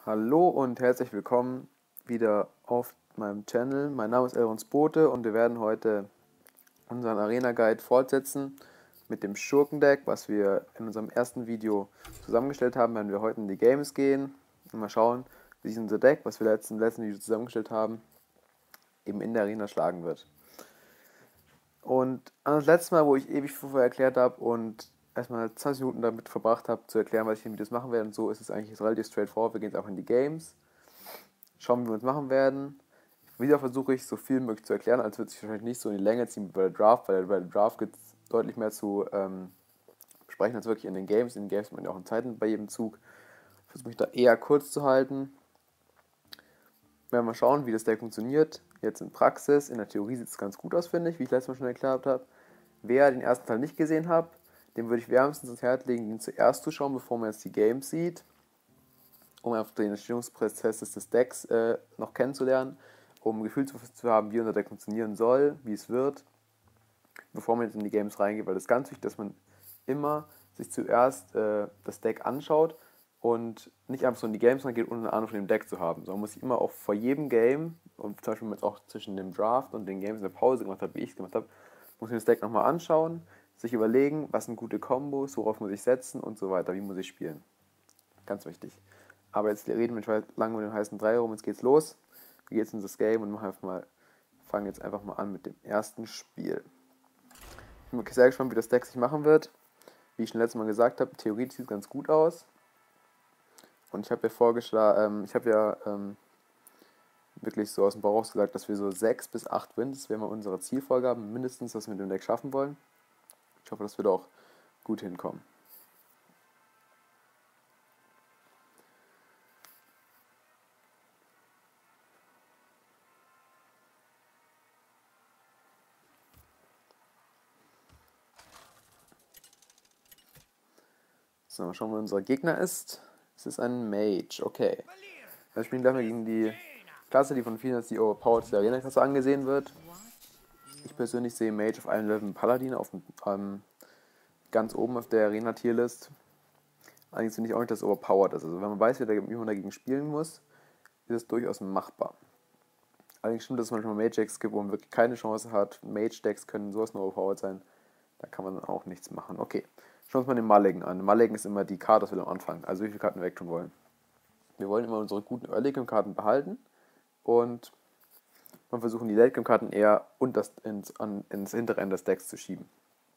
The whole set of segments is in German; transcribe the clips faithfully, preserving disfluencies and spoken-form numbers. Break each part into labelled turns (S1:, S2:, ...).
S1: Hallo und herzlich willkommen wieder auf meinem Channel. Mein Name ist Elrons Bote und wir werden heute unseren Arena Guide fortsetzen mit dem Schurkendeck, was wir in unserem ersten Video zusammengestellt haben. Werden wir heute in die Games gehen und mal schauen, wie sich unser Deck, was wir letzten, im letzten Video zusammengestellt haben, eben in der Arena schlagen wird. Und das letzte Mal, wo ich ewig vorher erklärt habe und erstmal zwanzig Minuten damit verbracht habe, zu erklären, was ich in den Videos machen werde, und so ist es eigentlich relativ straightforward. Wir gehen jetzt auch in die Games, schauen, wie wir uns machen werden. Wieder versuche ich, so viel wie möglich zu erklären, als wird sich wahrscheinlich nicht so in die Länge ziehen wie bei der Draft, weil bei der Draft gibt es deutlich mehr zu ähm, besprechen als wirklich in den Games. In den Games hat man ja auch eine Zeit bei jedem Zug. Ich versuche mich da eher kurz zu halten. Wir werden mal schauen, wie das Deck funktioniert. Jetzt in Praxis, in der Theorie sieht es ganz gut aus, finde ich, wie ich letztes Mal schon erklärt habe. Wer den ersten Teil nicht gesehen hat, dem würde ich wärmstens ins Herz legen, ihn zuerst zu schauen, bevor man jetzt die Games sieht, um einfach den Entstehungsprozess des Decks äh, noch kennenzulernen, um ein Gefühl zu, zu haben, wie unser Deck funktionieren soll, wie es wird, bevor man jetzt in die Games reingeht, weil es ist ganz wichtig, dass man immer sich zuerst äh, das Deck anschaut und nicht einfach so in die Games reingeht, ohne eine Ahnung von dem Deck zu haben, sondern man muss sich immer auch vor jedem Game, und zum Beispiel wenn man jetzt auch zwischen dem Draft und den Games eine Pause gemacht hat, wie ich es gemacht habe, muss man das Deck nochmal anschauen, sich überlegen, was sind gute Kombos, worauf muss ich setzen und so weiter, wie muss ich spielen. Ganz wichtig. Aber jetzt reden wir nicht lange mit dem heißen Drei rum, jetzt geht's los. Wir gehen jetzt in das Game und machen einfach mal, fangen jetzt einfach mal an mit dem ersten Spiel. Ich bin sehr gespannt, wie das Deck sich machen wird. Wie ich schon letztes Mal gesagt habe, theoretisch sieht es ganz gut aus. Und ich habe ja vorgeschlagen, ähm, ich habe ja ähm, wirklich so aus dem Bauch raus gesagt, dass wir so sechs bis acht Wins, das wäre mal unsere Zielvorgabe, mindestens, was wir mit dem Deck schaffen wollen. Ich hoffe, das wird auch gut hinkommen. So, mal schauen, wer unser Gegner ist. Es ist ein Mage, okay. Wir spielen gleich mal gegen die Klasse, die von vielen als die overpoweredste Arena-Klasse angesehen wird. Ich persönlich sehe Mage auf einem Level Paladin auf ähm, ganz oben auf der Arena-Tierlist. Allerdings finde ich auch nicht, dass es overpowered ist. Also wenn man weiß, wie man dagegen spielen muss, ist es durchaus machbar. Allerdings stimmt, dass es manchmal Mage-Decks gibt, wo man wirklich keine Chance hat. Mage-Decks können sowas nur overpowered sein. Da kann man dann auch nichts machen. Okay, schauen wir uns mal den Mulligan an. Mulligan ist immer die Karte, was wir am Anfang, also wie viele Karten wir wegtun wollen. Wir wollen immer unsere guten Early-Game-Karten behalten und man versuchen die Late-Game-Karten eher und das ins, an, ins hintere Ende des Decks zu schieben.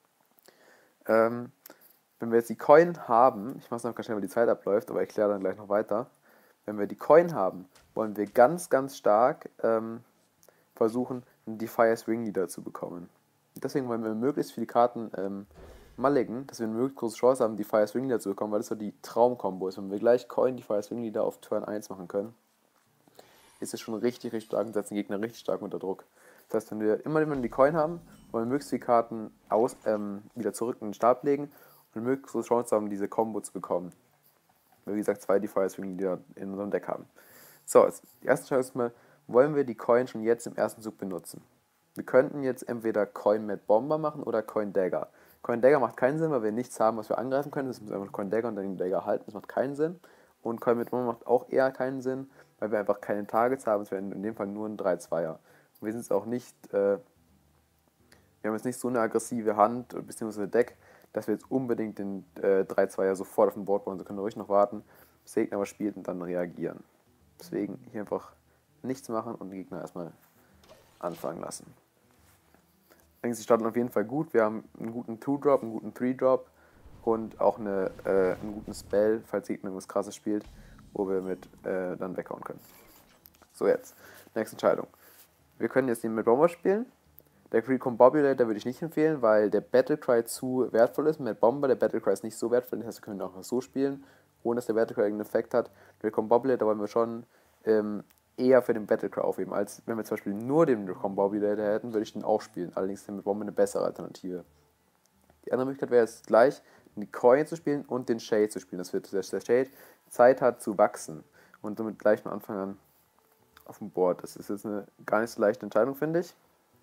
S1: Ähm, wenn wir jetzt die Coin haben, ich mache es noch ganz schnell, weil die Zeit abläuft, aber ich erkläre dann gleich noch weiter. Wenn wir die Coin haben, wollen wir ganz, ganz stark ähm, versuchen, einen Defias Ringleader zu bekommen. Deswegen wollen wir möglichst viele Karten ähm, mulligen, dass wir eine möglichst große Chance haben, Defias Ringleader zu bekommen, weil das so die Traumkombo ist. Wenn wir gleich Coin Defias Ringleader auf Turn eins machen können, ist es schon richtig, richtig stark und setzt den Gegner richtig stark unter Druck. Das heißt, wenn wir immer, wenn wir die Coin haben, wollen wir möglichst die Karten aus, ähm, wieder zurück in den Start legen und eine möglichst große Chance haben, diese Combo zu bekommen. Weil, wie gesagt, zwei Defias Ringleader in unserem Deck haben. So, jetzt, die erste Frage ist mal, wollen wir die Coin schon jetzt im ersten Zug benutzen? Wir könnten jetzt entweder Coin Mad Bomber machen oder Coin Dagger. Coin Dagger macht keinen Sinn, weil wir nichts haben, was wir angreifen können. Das ist einfach Coin Dagger und dann den Dagger halten. Das macht keinen Sinn. Und Coin Mad Bomber macht auch eher keinen Sinn, weil wir einfach keine Targets haben. Es wäre in dem Fall nur ein drei zweier. Und wir sind es auch nicht, äh, wir haben jetzt nicht so eine aggressive Hand bzw. Deck, dass wir jetzt unbedingt den äh, drei zweier sofort auf dem Board wollen. So können wir ruhig noch warten, bis der Gegner was spielt und dann reagieren. Deswegen hier einfach nichts machen und den Gegner erstmal anfangen lassen. Ich denke, sie starten auf jeden Fall gut. Wir haben einen guten Two-Drop, einen guten Three-Drop und auch eine, äh, einen guten Spell, falls der Gegner irgendwas krasses spielt, wo wir mit äh, dann weghauen können. So, jetzt. Nächste Entscheidung. Wir können jetzt den mit Bomber spielen. Der Recombobulator würde ich nicht empfehlen, weil der Battlecry zu wertvoll ist. Mit Bomber, der Battlecry ist nicht so wertvoll, das heißt, wir können ihn auch so spielen, ohne dass der Battlecry irgendeinen Effekt hat. Der Recombobulator wollen wir schon ähm, eher für den Battlecry aufheben, als wenn wir zum Beispiel nur den Recombobulator hätten, würde ich den auch spielen. Allerdings ist der mit Bomber eine bessere Alternative. Die andere Möglichkeit wäre jetzt gleich, die Coin zu spielen und den Shade zu spielen. Das wird, dass der Shade Zeit hat zu wachsen und somit gleich von Anfang an auf dem Board. Das ist jetzt eine gar nicht so leichte Entscheidung, finde ich.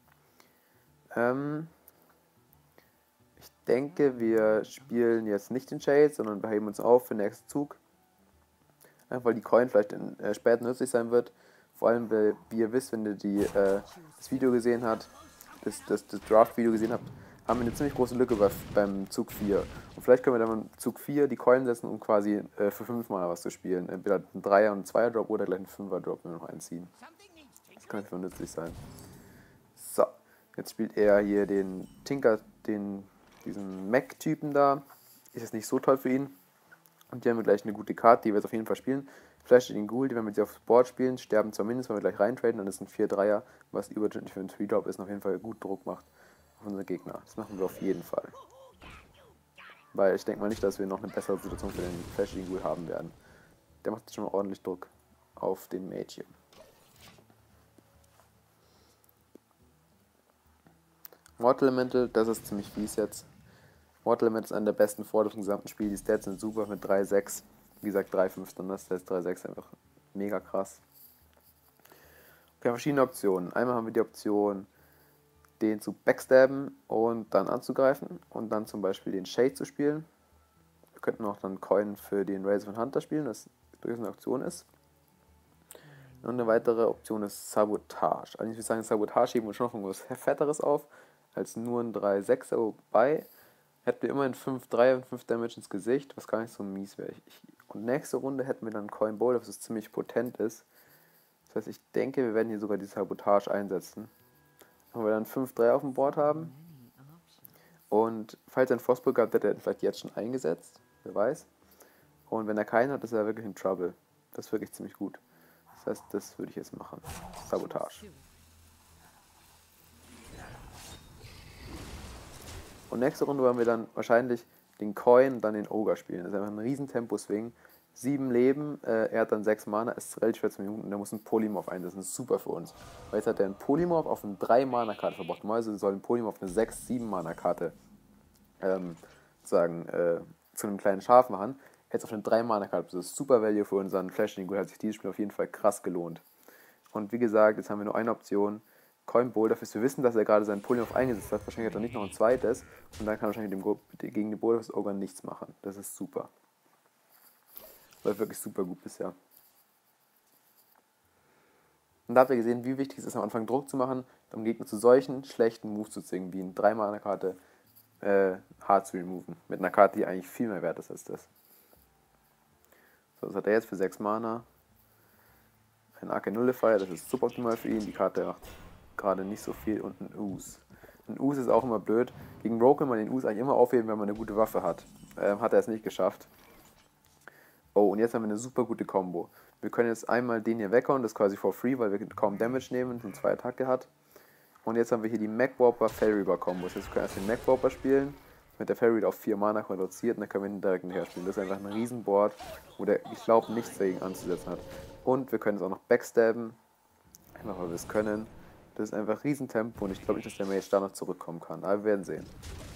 S1: Ähm, ich denke, wir spielen jetzt nicht den Shade, sondern beheben uns auf für den nächsten Zug. Einfach weil die Coin vielleicht in, äh, später nützlich sein wird. Vor allem, weil, wie ihr wisst, wenn ihr die, äh, das Video gesehen habt, das, das, das Draft-Video gesehen habt, haben wir eine ziemlich große Lücke bei, beim Zug vier. Und vielleicht können wir dann beim Zug vier die Coin setzen, um quasi äh, für fünf Mana was zu spielen. Entweder ein Dreier- und ein Zweier-Drop oder gleich ein Fünfer-Drop, wenn wir noch einen ziehen. Das kann für nützlich sein. So, jetzt spielt er hier den Tinker, den, diesen Mech-Typen da. Ist jetzt nicht so toll für ihn. Und hier haben wir gleich eine gute Karte, die wir jetzt auf jeden Fall spielen. Flash den Ghoul, die wenn wir sie aufs Board spielen, sterben zumindest, wenn wir gleich reintraden. Dann ist ein vier Dreier, was überdurchschnittlich für einen drei Drop ist und auf jeden Fall gut Druck macht auf unsere Gegner. Das machen wir auf jeden Fall. Weil ich denke mal nicht, dass wir noch eine bessere Situation für den Flash den Ghoul haben werden. Der macht schon mal ordentlich Druck auf den Mage hier. Mortal Elemental, das ist ziemlich fies jetzt. Mortal Elemental ist einer der besten Vorder im gesamten Spiel. Die Stats sind super mit drei sechs. Wie gesagt, drei fünf Standard, das ist drei sechs einfach mega krass. Wir haben verschiedene Optionen. Einmal haben wir die Option, den zu backstabben und dann anzugreifen und dann zum Beispiel den Shade zu spielen. Wir könnten auch dann Coin für den Razor von Hunter spielen, das durchaus eine Option ist. Und eine weitere Option ist Sabotage. Eigentlich würde ich sagen, Sabotage heben wir schon noch irgendwas Fetteres auf, als nur ein drei sechser, wobei hätten wir immerhin fünf drei und fünf Damage ins Gesicht, was gar nicht so mies wäre. Und nächste Runde hätten wir dann Coin Bowl, was ziemlich potent ist. Das heißt, ich denke, wir werden hier sogar die Sabotage einsetzen. Wenn wir dann fünf drei auf dem Board haben. Und falls er einen Frostburg hat, hätte er vielleicht jetzt schon eingesetzt. Wer weiß. Und wenn er keinen hat, ist er wirklich in Trouble. Das ist wirklich ziemlich gut. Das heißt, das würde ich jetzt machen. Sabotage. Und nächste Runde wollen wir dann wahrscheinlich den Coin und dann den Ogre spielen. Das ist einfach ein riesen Tempo-Swing. Sieben Leben, äh, er hat dann sechs Mana, ist relativ schwer zu Minuten und er muss einen Polymorph einsetzen. Das ist super für uns. Weil jetzt hat er einen Polymorph auf eine drei Mana Karte verbraucht. Normalerweise soll ein Polymorph auf eine sechs sieben Mana Karte ähm, sagen, äh, zu einem kleinen Schaf machen. Jetzt auf eine drei Mana Karte. Das ist super Value für unseren Flash. Den hat sich dieses Spiel auf jeden Fall krass gelohnt. Und wie gesagt, jetzt haben wir nur eine Option. Coin Boulder, wir wissen, dass er gerade seinen Polymorph eingesetzt hat. Wahrscheinlich hat er nicht noch ein zweites. Und dann kann er wahrscheinlich dem, gegen den Boulder des Ogre nichts machen. Das ist super. Läuft wirklich super gut bisher. Und da habt ihr gesehen, wie wichtig es ist, am Anfang Druck zu machen, um Gegner zu solchen schlechten Moves zu zwingen, wie in drei Mana Karte äh, hart zu removen. Mit einer Karte, die eigentlich viel mehr wert ist als das. So, das hat er jetzt für sechs Mana. Ein Arcane Nullifier, das ist suboptimal für ihn. Die Karte macht gerade nicht so viel. Und ein Ooze. Ein Ooze ist auch immer blöd. Gegen Rogue kann man den Ooze eigentlich immer aufheben, wenn man eine gute Waffe hat. Ähm, hat er es nicht geschafft. Oh, und jetzt haben wir eine super gute Combo. Wir können jetzt einmal den hier weghauen, das ist quasi for free, weil wir kaum Damage nehmen und zwei Attacke hat. Und jetzt haben wir hier die Mech Warper Fairy Bar Combo. Das heißt, wir können erst den Mech Warper spielen, mit der Fairy auf vier Mana reduziert und dann können wir ihn direkt hinterher spielen. Das ist einfach ein Riesenboard, wo der, ich glaube, nichts dagegen anzusetzen hat. Und wir können es auch noch backstabben, einfach weil wir es können. Das ist einfach Riesentempo und ich glaube nicht, dass der Mage da noch zurückkommen kann. Aber wir werden sehen.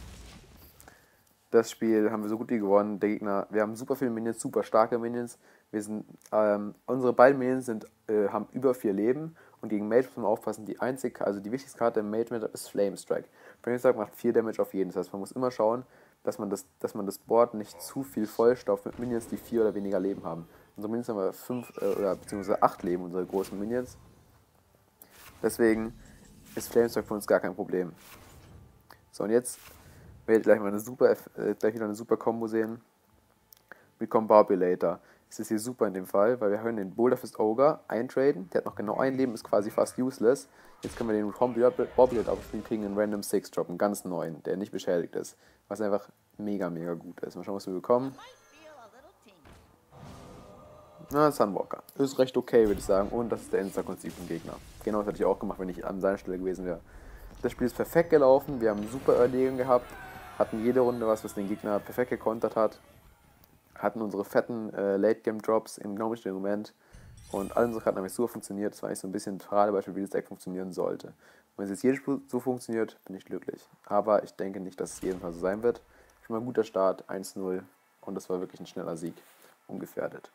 S1: Das Spiel haben wir so gut wie gewonnen. Der Gegner, wir haben super viele Minions, super starke Minions. Wir sind, ähm, unsere beiden Minions sind, äh, haben über vier Leben und gegen Mage muss man aufpassen. Die einzige, also die wichtigste Karte im Mage Matchup ist Flame Strike. Flame Strike macht vier Damage auf jeden. Das heißt, man muss immer schauen, dass man das, dass man das Board nicht zu viel vollstauft mit Minions, die vier oder weniger Leben haben. Unsere Minions haben wir fünf äh, oder beziehungsweise acht Leben, unsere großen Minions. Deswegen ist Flame Strike für uns gar kein Problem. So, und jetzt werdet ihr gleich mal eine super, äh, gleich wieder eine super Combo sehen. Mit Combobulator. Es ist hier super in dem Fall, weil wir können den Boulder Fist Ogre eintraden. Der hat noch genau ein Leben, ist quasi fast useless. Jetzt können wir den Combobulator aufspielen, kriegen einen Random six Drop, einen ganz neuen, der nicht beschädigt ist. Was einfach mega, mega gut ist. Mal schauen, was wir bekommen. Na, Sunwalker. Ist recht okay, würde ich sagen. Und das ist der Insta-Konzip vom Gegner. Genau das hätte ich auch gemacht, wenn ich an seiner Stelle gewesen wäre. Das Spiel ist perfekt gelaufen. Wir haben super Early gehabt. Hatten jede Runde was, was den Gegner perfekt gekontert hat. Hatten unsere fetten äh, Late-Game-Drops im genau richtigen Moment. Und alle unsere Karten haben super funktioniert. Das war eigentlich so ein bisschen ein Paradebeispiel, wie das Deck funktionieren sollte. Und wenn es jetzt jedes Spiel so funktioniert, bin ich glücklich. Aber ich denke nicht, dass es jedes Mal so sein wird. Schon mal ein guter Start, eins null. Und das war wirklich ein schneller Sieg. Ungefährdet.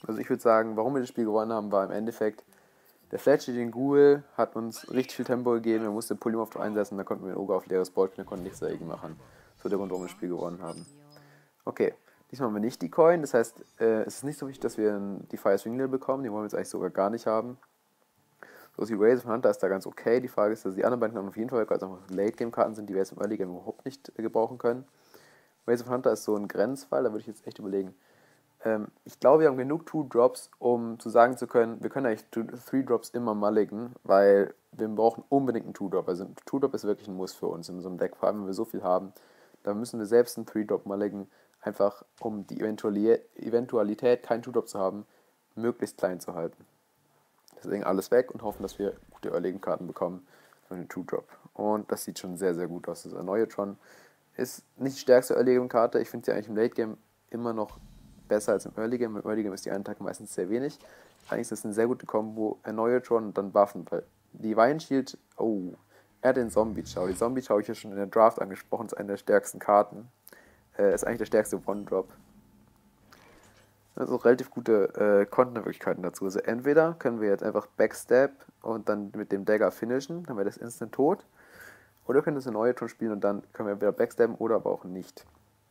S1: Also ich würde sagen, warum wir das Spiel gewonnen haben, war im Endeffekt, der Fletchling Ghoul hat uns richtig viel Tempo gegeben, er musste Polymorph einsetzen, dann konnten wir den Ogre auf leeres Board spielen, konnten nichts dagegen machen. So der Grund, warum wir das Spiel gewonnen haben. Okay, diesmal haben wir nicht die Coin, das heißt, äh, es ist nicht so wichtig, dass wir die Fire Swingle bekommen, die wollen wir jetzt eigentlich sogar gar nicht haben. So ist die Razor von Hunter ist da ganz okay, die Frage ist, dass die anderen beiden Karten auf jeden Fall, weil es einfach Late-Game-Karten sind, die wir jetzt im Early-Game überhaupt nicht äh, gebrauchen können. Razor von Hunter ist so ein Grenzfall, da würde ich jetzt echt überlegen. Ähm, ich glaube, wir haben genug Two-Drops, um zu sagen zu können, wir können eigentlich Three-Drops immer mulligen, weil wir brauchen unbedingt einen Two-Drop. Also ein Two-Drop ist wirklich ein Muss für uns in so einem Deck, vor allem wenn wir so viel haben. Da müssen wir selbst einen Three-Drop mulligen, einfach um die Eventualität, keinen Two-Drop zu haben, möglichst klein zu halten. Deswegen alles weg und hoffen, dass wir gute Early-Karten bekommen für einen Two-Drop. Und das sieht schon sehr, sehr gut aus. Das Erneuertron ist nicht die stärkste Early-Game-Karte. Ich finde sie eigentlich im Late-Game immer noch besser als im Early-Game. Im Early-Game ist die Attacke meistens sehr wenig. Eigentlich ist das eine sehr gute Kombo. Erneuertron und dann Buffen. Weil die Vine Shield, oh, er hat den Zombie-Chow. Die Zombie-Chow habe ich ja schon in der Draft angesprochen, ist eine der stärksten Karten. Äh, ist eigentlich der stärkste One-Drop. Also relativ gute äh, Kontermöglichkeiten dazu. Also entweder können wir jetzt einfach Backstab und dann mit dem Dagger finishen, dann wäre das instant tot. Oder wir können das in Erneuertron spielen und dann können wir wieder Backstabben oder aber auch nicht.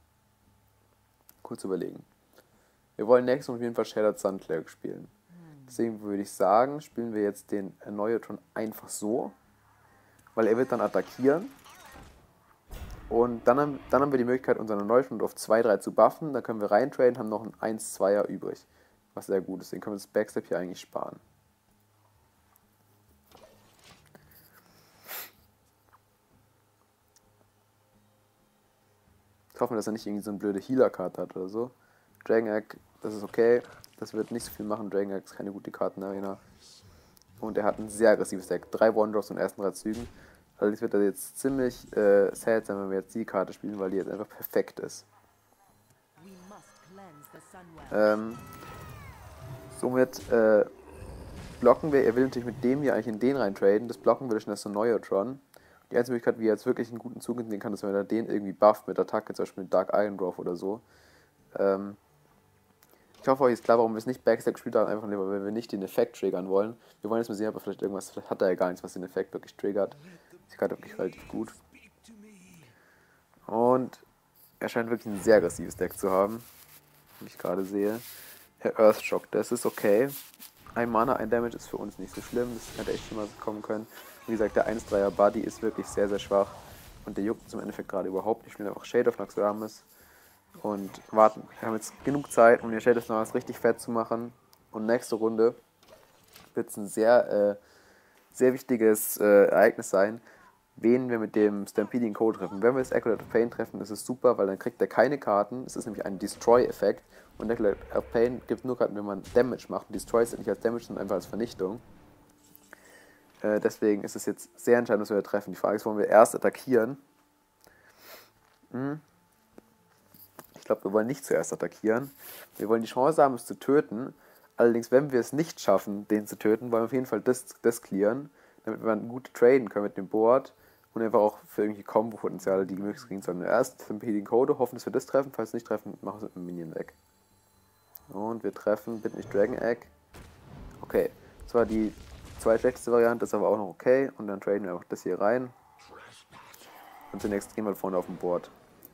S1: Kurz überlegen. Wir wollen nächstes Mal auf jeden Fall Shattered Sun Cleric spielen. Deswegen würde ich sagen, spielen wir jetzt den Erneuertron einfach so, weil er wird dann attackieren. Und dann haben, dann haben wir die Möglichkeit, unseren Erneuertron auf zwei drei zu buffen. Dann können wir reintraden, haben noch einen eins zweier übrig. Was sehr gut ist. Den können wir das Backstab hier eigentlich sparen. Ich hoffe, dass er nicht irgendwie so eine blöde Healer-Karte hat oder so. Dragon Egg, das ist okay. Das wird nicht so viel machen. Dragon Egg ist keine gute Karte in der Arena. Und er hat ein sehr aggressives Deck. Drei One-Drops in den ersten drei Zügen. Allerdings wird das jetzt ziemlich äh, sad sein, wenn wir jetzt die Karte spielen, weil die jetzt einfach perfekt ist. Ähm, somit äh, blocken wir, er will natürlich mit dem hier eigentlich in den rein traden, das blocken wir durch das Erneuertron. Die einzige Möglichkeit, wie er jetzt wirklich einen guten Zug entnehmen kann, ist, wenn er den irgendwie bufft mit Attacke, zum Beispiel mit Dark Iron Growth oder so. Ähm, ich hoffe, euch ist klar, warum wir es nicht Backstab gespielt haben, einfach nur, weil wir nicht den Effekt triggern wollen. Wir wollen jetzt mal sehen, ob er vielleicht irgendwas, vielleicht hat er ja gar nichts, was den Effekt wirklich triggert. Die Karte wirklich relativ gut. Und er scheint wirklich ein sehr aggressives Deck zu haben, wie ich gerade sehe. Der Earthshock, das ist okay. Ein Mana, ein Damage ist für uns nicht so schlimm, das hätte echt schon mal kommen können. Wie gesagt, der eins dreier Buddy ist wirklich sehr, sehr schwach und der juckt zum Endeffekt gerade überhaupt nicht. Ich spiele einfach Shade of Naxxramas und warten. Wir haben jetzt genug Zeit, um den Shade of Naxxramas richtig fett zu machen. Und nächste Runde wird es ein sehr, äh, sehr wichtiges äh, Ereignis sein, wen wir mit dem Stampeding Code treffen. Wenn wir das Acolyte of Pain treffen, ist es super, weil dann kriegt er keine Karten. Es ist nämlich ein Destroy-Effekt. Und Acolyte of Pain gibt nur Karten, wenn man Damage macht. Und Destroy ist nicht als Damage, sondern einfach als Vernichtung. Äh, deswegen ist es jetzt sehr entscheidend, dass wir treffen. Die Frage ist, wollen wir erst attackieren? Hm. Ich glaube, wir wollen nicht zuerst attackieren. Wir wollen die Chance haben, es zu töten. Allerdings, wenn wir es nicht schaffen, den zu töten, wollen wir auf jeden Fall das, das clearen, damit wir dann gut traden können mit dem Board und einfach auch für irgendwie Combo-Potenziale, die möglichst kriegen sollen. Erst Stampeding Code, hoffen, dass wir das treffen. Falls wir nicht treffen, machen wir es mit dem Minion weg. Und wir treffen, bitte nicht Dragon Egg. Okay, das war die zweitschlechteste Variante, das ist aber auch noch okay. Und dann traden wir einfach das hier rein. Und zunächst gehen wir vorne auf dem Board.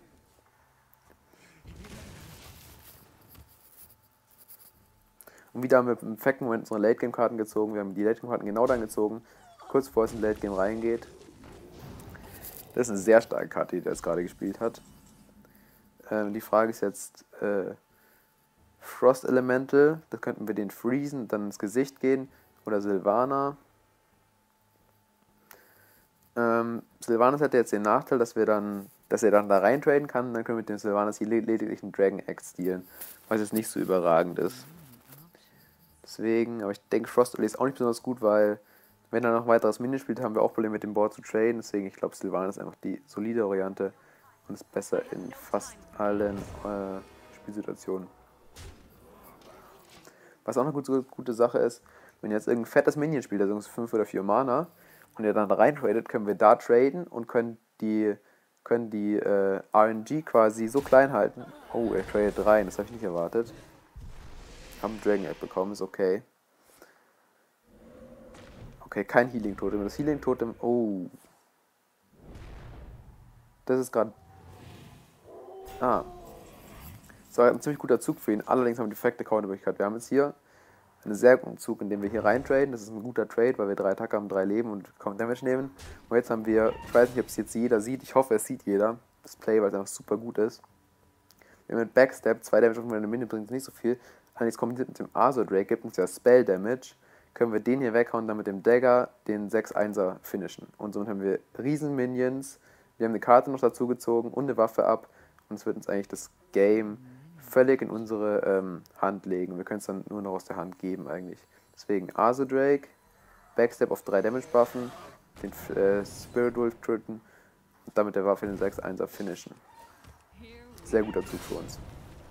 S1: Und wieder haben wir im perfekten Moment unsere Late-Game-Karten gezogen. Wir haben die Late-Game-Karten genau dann gezogen, kurz bevor es in Late-Game reingeht. Das ist eine sehr starke Karte, die der jetzt gerade gespielt hat. Ähm, die Frage ist jetzt, äh, Frost Elemental, das könnten wir den freezen, dann ins Gesicht gehen. Oder Sylvana. Ähm, Sylvanas hat jetzt den Nachteil, dass wir dann, dass er dann da rein traden kann. Dann können wir mit dem Sylvanas hier lediglich einen Dragon Egg stealen, was jetzt nicht so überragend ist. Deswegen, aber ich denke, Frost ist auch nicht besonders gut, weil wenn er noch weiteres Minion spielt, haben wir auch Probleme mit dem Board zu traden. Deswegen, ich glaube, Sylvanas ist einfach die solide Variante und ist besser in fast allen äh, Spielsituationen. Was auch eine gute, gute Sache ist, wenn ihr jetzt irgendein fettes Minion spielt, also fünf oder vier Mana, und ihr dann da rein tradet, können wir da traden und können die, können die äh, R N G quasi so klein halten. Oh, er tradet rein, das habe ich nicht erwartet. Haben Dragon Egg bekommen, ist okay. Okay, kein Healing Totem. Das Healing Totem. Oh. Das ist gerade. Ah. Das war ein ziemlich guter Zug für ihn. Allerdings haben wir die perfekte Countermöglichkeit. Wir haben jetzt hier einen sehr guten Zug, in dem wir hier rein traden. Das ist ein guter Trade, weil wir drei Attacker haben, drei Leben und kaum Damage nehmen. Und jetzt haben wir, ich weiß nicht, ob es jetzt jeder sieht. Ich hoffe, es sieht jeder. Das Play, weil es einfach super gut ist. Wir haben mit Backstep, zwei Damage auf eine Minion bringt nicht so viel. Allerdings kombiniert mit dem Azure Drake gibt uns ja Spell Damage. Können wir den hier weghauen und dann mit dem Dagger den sechs Einser finishen. Und somit haben wir riesen Minions. Wir haben eine Karte noch dazu gezogen und eine Waffe ab. Und es wird uns eigentlich das Game völlig in unsere ähm, Hand legen. Wir können es dann nur noch aus der Hand geben eigentlich. Deswegen Azure Drake, Backstep auf drei Damage buffen, den äh, Spirit Wolf töten und damit der Waffe den sechs Einser finishen. Sehr guter Zug für uns.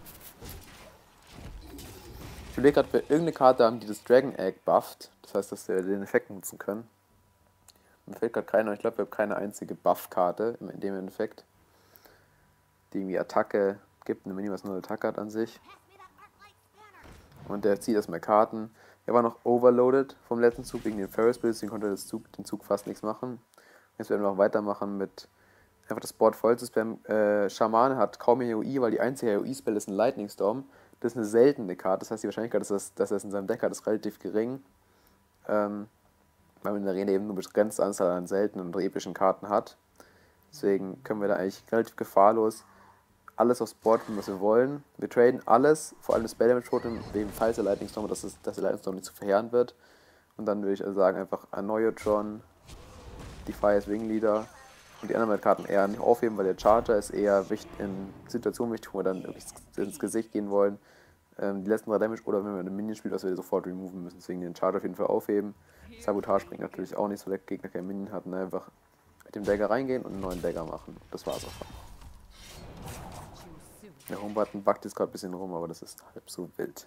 S1: Ich überlege gerade, ob wir irgendeine Karte haben, die das Dragon Egg bufft. Das heißt, dass wir den Effekt nutzen können. Mir fällt gerade keiner, ich glaube, wir haben keine einzige Buff-Karte in dem Endeffekt, die irgendwie Attacke gibt, eine Mini, was nur Attacke hat an sich. Und der zieht erstmal Karten. Er war noch overloaded vom letzten Zug wegen den Ferris Bills, deswegen konnte das Zug, den Zug fast nichts machen. Jetzt werden wir auch weitermachen mit einfach das Board voll zu spammen. Äh, Schamane hat kaum mehr A O E, weil die einzige A O E-Spell ist ein Lightning Storm. Das ist eine seltene Karte, das heißt die Wahrscheinlichkeit, dass, das, dass er es in seinem Deck hat, ist relativ gering. Ähm, weil man in der Arena eben nur eine begrenzte Anzahl an seltenen und epischen Karten hat. Deswegen können wir da eigentlich relativ gefahrlos alles aufs Board bringen, was wir wollen. Wir traden alles, vor allem das Spell Damage Totem, wegen falls der Lightning Storm, dass, es, dass der Lightning Storm nicht zu verheeren wird. Und dann würde ich also sagen, einfach Annoyotron, Defias Wingleader und die anderen Karten eher nicht aufheben, weil der Charger ist eher wichtig, in Situationen wichtig, wo wir dann wirklich ins Gesicht gehen wollen. Ähm, die letzten drei Damage oder wenn wir eine Minion spielen, dass wir sofort removen müssen. Deswegen den Charger auf jeden Fall aufheben. Sabotage bringt natürlich auch nichts, weil der Gegner keinen Minion hat. Und einfach mit dem Dagger reingehen und einen neuen Dagger machen. Das war's auch schon. Der Home-Button buggt jetzt gerade ein bisschen rum, aber das ist halb so wild.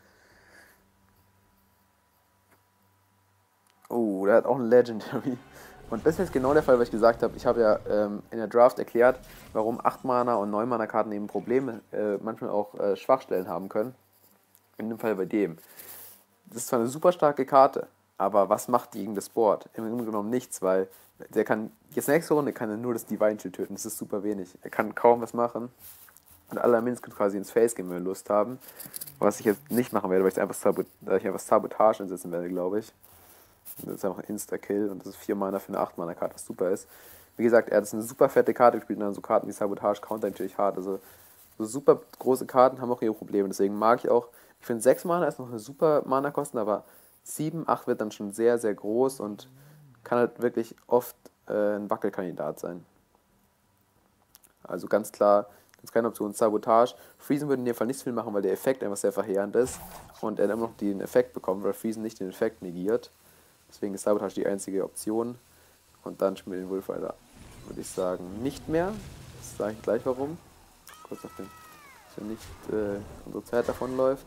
S1: Oh, der hat auch ein Legendary. Und das ist jetzt genau der Fall, was ich gesagt habe. Ich habe ja ähm, in der Draft erklärt, warum acht Mana und neun Mana Karten eben Probleme, äh, manchmal auch äh, Schwachstellen haben können. In dem Fall bei dem. Das ist zwar eine super starke Karte, aber was macht die gegen das Board? Im Grunde genommen nichts, weil der kann, jetzt nächste Runde kann er nur das Divine Shield töten. Das ist super wenig. Er kann kaum was machen. Und alle Minions können quasi ins Face gehen, wenn wir Lust haben. Was ich jetzt nicht machen werde, weil ich einfach, Sabot ich einfach Sabotage einsetzen werde, glaube ich. Das ist einfach ein Insta-Kill und das ist vier Mana für eine acht Mana Karte, was super ist. Wie gesagt, er hat eine super fette Karte gespielt und dann so Karten wie Sabotage counter natürlich hart. Also so super große Karten haben auch ihre Probleme. Deswegen mag ich auch, ich finde sechs Mana ist noch eine super Mana-Kosten, aber sieben, acht wird dann schon sehr, sehr groß und kann halt wirklich oft äh, ein Wackelkandidat sein. Also ganz klar, das ist keine Option. Sabotage. Freezen würde in dem Fall nicht viel machen, weil der Effekt einfach sehr verheerend ist und er immer noch den Effekt bekommt, weil Freezen nicht den Effekt negiert. Deswegen ist Sabotage die einzige Option. Und dann spielen wir den Wolf weiter. Würde ich sagen, nicht mehr. Das sage ich gleich warum. Kurz auf den, dass wir nicht äh, unsere Zeit davonläuft.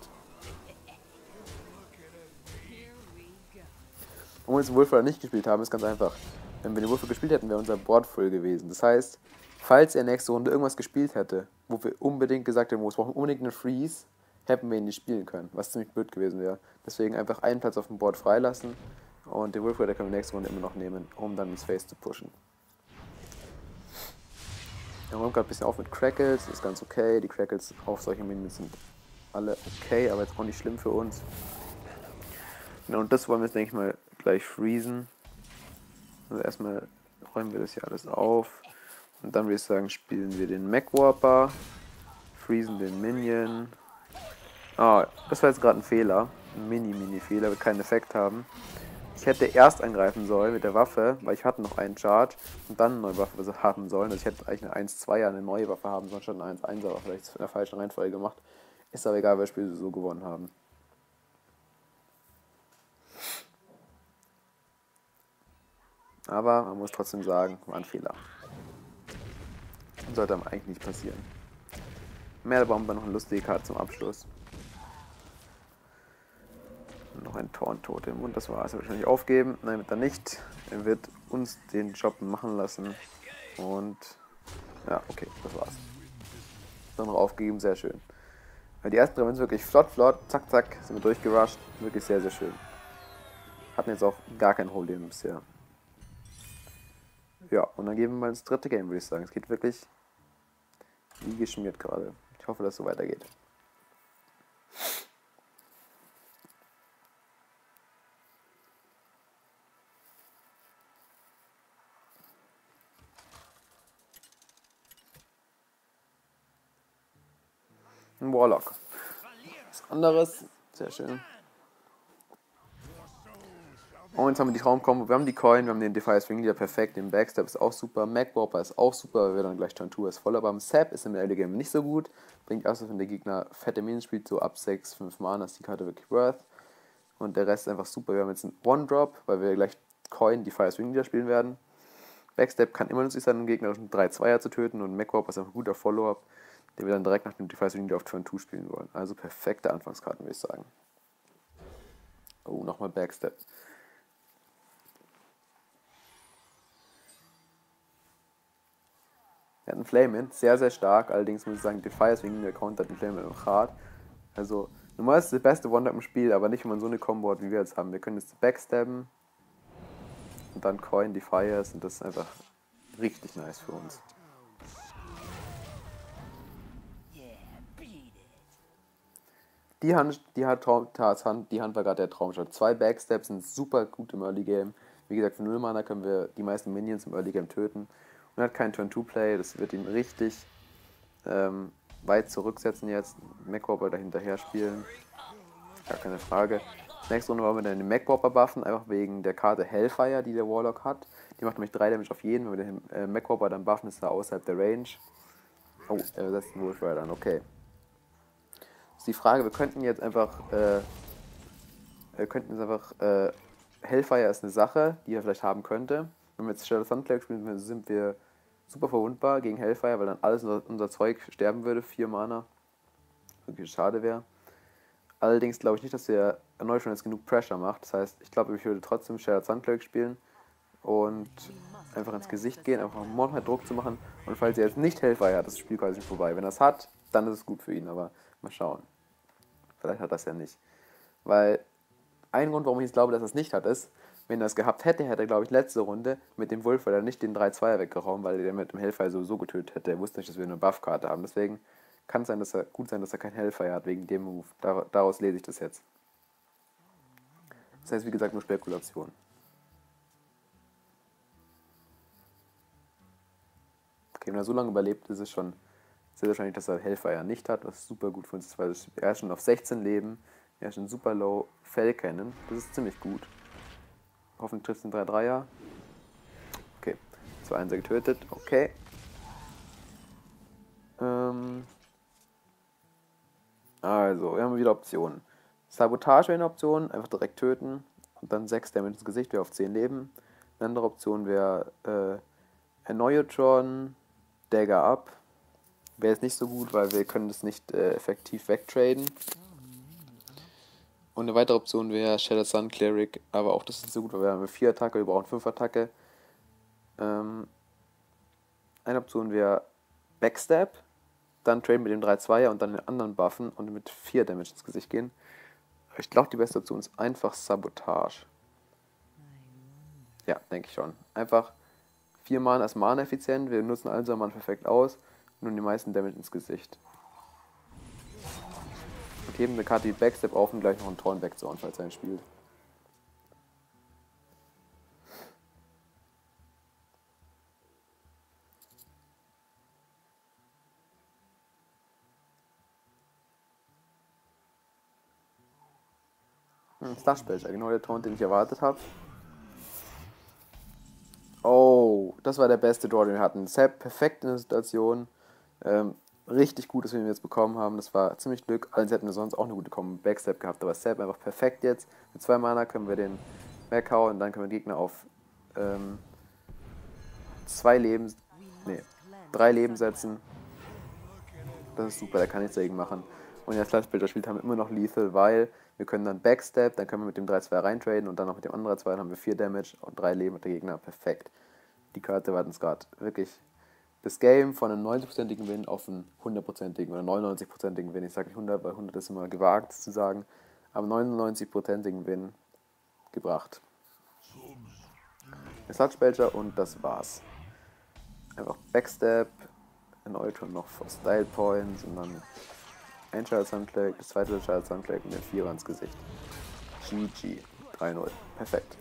S1: Warum wir den Wolf nicht gespielt haben, ist ganz einfach. Wenn wir den Wolf gespielt hätten, wäre unser Board voll gewesen. Das heißt, falls er nächste Runde irgendwas gespielt hätte, wo wir unbedingt gesagt hätten, wo es brauchen unbedingt einen Freeze, hätten wir ihn nicht spielen können, was ziemlich blöd gewesen wäre. Deswegen einfach einen Platz auf dem Board freilassen und den Wolf Rider können wir nächste Runde immer noch nehmen, um dann ins Face zu pushen. Wir räumen gerade ein bisschen auf mit Crackles, ist ganz okay. Die Crackles auf solche Minions sind alle okay, aber jetzt auch nicht schlimm für uns. Genau, und das wollen wir jetzt, denke ich mal, gleich freezen. Also erstmal räumen wir das hier alles auf. Und dann würde ich sagen, spielen wir den Mech Warper, freezen den Minion. Ah, das war jetzt gerade ein Fehler. Ein Mini-Mini-Fehler, wird keinen Effekt haben. Ich hätte erst angreifen sollen mit der Waffe, weil ich hatte noch einen Charge und dann eine neue Waffe haben sollen. Also ich hätte eigentlich eine eins zweier, eine neue Waffe haben sollen, statt eine eins einser, aber vielleicht in der falschen Reihenfolge gemacht. Ist aber egal, weil wir das Spiel so gewonnen haben. Aber man muss trotzdem sagen, war ein Fehler. Sollte einem eigentlich nicht passieren. Mehr brauchen wir noch eine lustige Karte zum Abschluss. Noch ein Torn-Totem und das war's. Er wird wahrscheinlich aufgeben. Nein, wird er nicht. Er wird uns den Job machen lassen. Und ja, okay, das war's. Dann noch aufgegeben, sehr schön. Die ersten drei Runden wirklich flott, flott, zack, zack, sind wir durchgerusht. Wirklich sehr, sehr schön. Hatten jetzt auch gar kein Problem bisher. Ja, und dann gehen wir mal ins dritte Game, würde ich sagen. Es geht wirklich wie geschmiert gerade. Ich hoffe, dass es so weitergeht. Ein Warlock. Was anderes. Sehr schön. Und jetzt haben wir die Traumkombo, wir haben die Coin, wir haben den Defiance Ring Leader perfekt, den Backstab ist auch super, Magwarper ist auch super, weil wir dann gleich Turn zwei ist voller beim Sap ist im Early Game nicht so gut, bringt erst, wenn der Gegner fette Minen spielt, so ab sechs, fünf Mana ist die Karte wirklich worth. Und der Rest ist einfach super, wir haben jetzt einen One-Drop, weil wir gleich Coin Defiance Ring Leader spielen werden. Backstab kann immer nützlich sein, um Gegner durch einen drei zweier zu töten und Magwarper ist einfach ein guter Follow-up, den wir dann direkt nach dem Defiance Ring Leader auf Turn zwei spielen wollen. Also perfekte Anfangskarten, würde ich sagen. Oh, nochmal Backstab. Er hat einen Flame-In, sehr, sehr stark. Allerdings muss ich sagen, Defiance wegen der Counter hat den Flame-In auch hart. Also, normal ist es der beste One-Tap im Spiel, aber nicht, wenn man so eine Combo hat, wie wir jetzt haben. Wir können jetzt backstabben und dann Coin Defiance und das ist einfach richtig nice für uns. Die Hand, die hat Traum, Tarzan, die Hand war gerade der Traumshot. Zwei Backstabs sind super gut im Early Game. Wie gesagt, für null Mana können wir die meisten Minions im Early Game töten. Und er hat kein Turn zwei Play, das wird ihn richtig ähm, weit zurücksetzen jetzt. Magwarper dahinterher spielen. Gar keine Frage. Nächste Runde wollen wir dann den Magwarper buffen, einfach wegen der Karte Hellfire, die der Warlock hat. Die macht nämlich drei Damage auf jeden. Wenn wir den äh, Magwarper dann buffen, ist er außerhalb der Range. Oh, er setzt einen Wolfrider an, okay. Das ist die Frage, wir könnten jetzt einfach, äh, wir könnten jetzt einfach, äh, Hellfire ist eine Sache, die er vielleicht haben könnte. Wenn wir jetzt Shadow Thunder spielen, sind wir super verwundbar gegen Hellfire, weil dann alles unser, unser Zeug sterben würde, vier Mana. Wirklich schade wäre. Allerdings glaube ich nicht, dass der erneut schon jetzt genug Pressure macht. Das heißt, ich glaube, ich würde trotzdem Shadow Thunder spielen und einfach ins Gesicht gehen, einfach um Monster Druck zu machen. Und falls er jetzt nicht Hellfire hat, ist das Spiel quasi vorbei. Wenn er es hat, dann ist es gut für ihn, aber mal schauen. Vielleicht hat er es ja nicht. Weil ein Grund, warum ich jetzt glaube, dass er es nicht hat, ist, wenn er es gehabt hätte, hätte er, glaube ich, letzte Runde mit dem Wolf, weil er nicht den drei zweier weggeraubt, weil der mit dem Hellfire sowieso getötet hätte. Er wusste nicht, dass wir eine Buff-Karte haben. Deswegen kann es sein, dass er gut sein, dass er kein Hellfire hat, wegen dem Move. Dar daraus lese ich das jetzt. Das heißt, wie gesagt, nur Spekulation. Okay, wenn er so lange überlebt, ist es schon sehr wahrscheinlich, dass er Hellfire nicht hat, was super gut für uns ist, weil er ist schon auf sechzehn Leben, er ist schon super low, Fell Cannon, das ist ziemlich gut. Hoffentlich trifft den drei dreier. Okay, zwei Einser getötet, okay. Ähm also, wir haben wieder Optionen. Sabotage wäre eine Option, einfach direkt töten und dann sechs Damage ins Gesicht, wäre auf zehn Leben. Eine andere Option wäre äh, Erneuotron, Dagger Up. Wäre jetzt nicht so gut, weil wir können das nicht äh, effektiv wegtraden. Und eine weitere Option wäre Shadow Sun Cleric, aber auch das ist nicht so gut, weil wir haben vier Attacke, wir brauchen fünf Attacke. Ähm, eine Option wäre Backstab, dann traden mit dem drei zweier und dann den anderen buffen und mit vier Damage ins Gesicht gehen. Ich glaube, die beste Option ist einfach Sabotage. Ja, denke ich schon. Einfach vier Mana ist Mana effizient, wir nutzen all unsere Mana perfekt aus und nun die meisten Damage ins Gesicht. Und heben eine Karte wie Backstab auf und gleich noch einen Thorn wegzuhauen, falls er ihn spielt. Hm, Slushbelcher, genau der Taunt, den ich erwartet habe. Oh, das war der beste Draw, den wir hatten. Sap perfekt in der Situation. Ähm, richtig gut, dass wir ihn jetzt bekommen haben. Das war ziemlich Glück. Allerdings hätten wir sonst auch eine gute Combo Backstab gehabt. Aber Sap einfach perfekt jetzt. Mit zwei Mana können wir den weghauen und dann können wir den Gegner auf ähm, zwei Leben, nee, drei Leben setzen. Das ist super, da kann nichts dagegen machen. Und der Slushbelcher spielt haben wir immer noch Lethal, weil wir können dann Backstab, dann können wir mit dem drei zwei reintraden und dann noch mit dem anderen drei zwei, dann haben wir vier Damage und drei Leben mit der Gegner. Perfekt. Die Karte war uns gerade wirklich das Game von einem neunzig-prozentigen Win auf einen hundertprozentigen oder neunundneunzig-prozentigen Win. Ich sage nicht hundert, weil hundert ist immer gewagt zu sagen, aber neunundneunzig-prozentigen Win gebracht. Der Sludge Belcher und das war's. Einfach Backstab, erneut und noch for Style Points und dann ein Child Sunclake, das zweite Child Sunclake und den Vierer ins Gesicht. G G. drei null. Perfekt.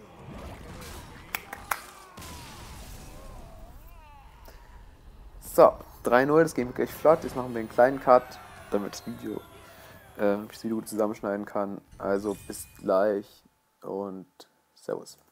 S1: So, drei null, das Game geht gleich flott. Jetzt machen wir einen kleinen Cut, damit das Video, äh, ich das Video gut zusammenschneiden kann. Also bis gleich und Servus.